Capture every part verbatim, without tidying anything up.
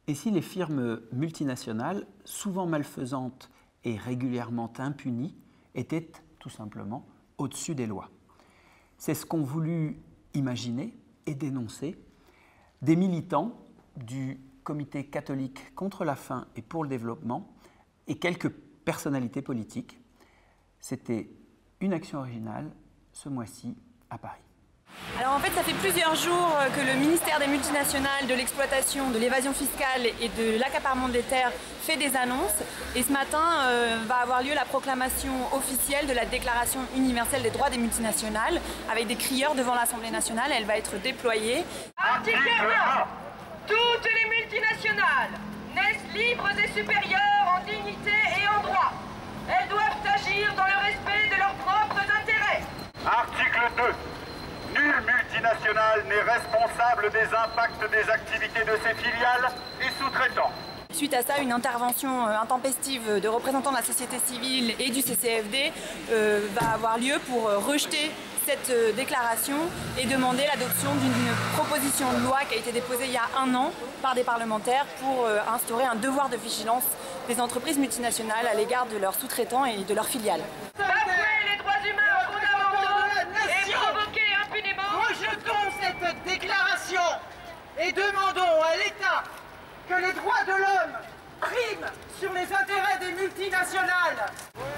Et si les firmes multinationales, souvent malfaisantes et régulièrement impunies, étaient tout simplement au-dessus des lois? C'est ce qu'ont voulu imaginer et dénoncer des militants du Comité catholique contre la faim et pour le développement et quelques personnalités politiques. C'était une action originale ce mois-ci à Paris. Alors en fait, ça fait plusieurs jours que le ministère des multinationales, de l'exploitation, de l'évasion fiscale et de l'accaparement des terres fait des annonces. Et ce matin euh, va avoir lieu la proclamation officielle de la Déclaration universelle des droits des multinationales avec des crieurs devant l'Assemblée nationale. Elle va être déployée. Article un. Toutes les multinationales naissent libres et supérieures en dignité et en droit. Elles doivent agir dans le respect de leurs propres intérêts. Article deux. Nulle multinationale n'est responsable des impacts des activités de ses filiales et sous-traitants. Suite à ça, une intervention intempestive de représentants de la société civile et du C C F D euh, va avoir lieu pour rejeter cette déclaration et demander l'adoption d'une proposition de loi qui a été déposée il y a un an par des parlementaires pour euh, instaurer un devoir de vigilance des entreprises multinationales à l'égard de leurs sous-traitants et de leurs filiales. Bafouer les droits humains fondamentaux et provoquer impunément. Rejetons cette déclaration et demandons à l'État que les droits de l'homme priment sur les intérêts des multinationales.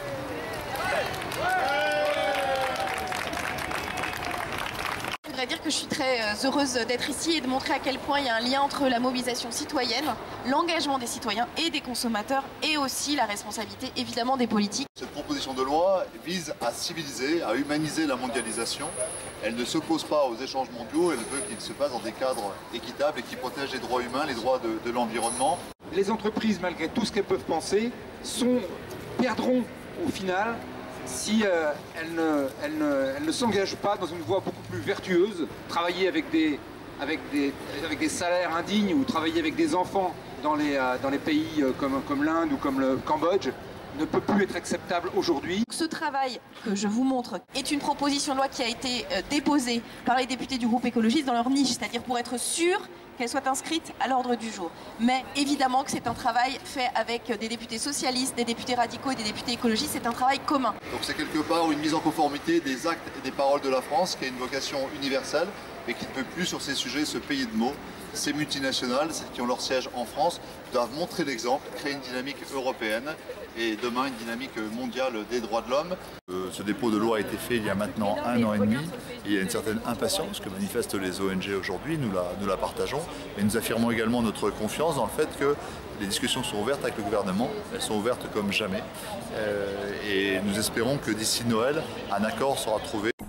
Je voudrais dire que je suis très heureuse d'être ici et de montrer à quel point il y a un lien entre la mobilisation citoyenne, l'engagement des citoyens et des consommateurs et aussi la responsabilité évidemment des politiques. Cette proposition de loi vise à civiliser, à humaniser la mondialisation. Elle ne s'oppose pas aux échanges mondiaux, elle veut qu'ils se passent dans des cadres équitables et qui protègent les droits humains, les droits de, de l'environnement. Les entreprises, malgré tout ce qu'elles peuvent penser, sont, perdront au final si euh, elles ne, elles ne, elles ne s'engagent pas dans une voie beaucoup plus vertueuse, travailler avec des, avec des, avec des salaires indignes ou travailler avec des enfants dans les, euh, dans les pays euh, comme, comme l'Inde ou comme le Cambodge ne peut plus être acceptable aujourd'hui. Ce travail que je vous montre est une proposition de loi qui a été euh, déposée par les députés du groupe écologiste dans leur niche, c'est-à-dire pour être sûr qu'elle soit inscrite à l'ordre du jour. Mais évidemment que c'est un travail fait avec des députés socialistes, des députés radicaux et des députés écologistes, c'est un travail commun. Donc c'est quelque part une mise en conformité des actes et des paroles de la France qui a une vocation universelle et qui ne peut plus sur ces sujets se payer de mots. Ces multinationales, celles qui ont leur siège en France, doivent montrer l'exemple, créer une dynamique européenne et demain une dynamique mondiale des droits de l'homme. Euh, ce dépôt de loi a été fait il y a maintenant un an et demi. Il y a une certaine impatience que manifestent les O N G aujourd'hui, nous la, nous la partageons. Mais nous affirmons également notre confiance dans le fait que les discussions sont ouvertes avec le gouvernement, elles sont ouvertes comme jamais. Euh, et nous espérons que d'ici Noël, un accord sera trouvé.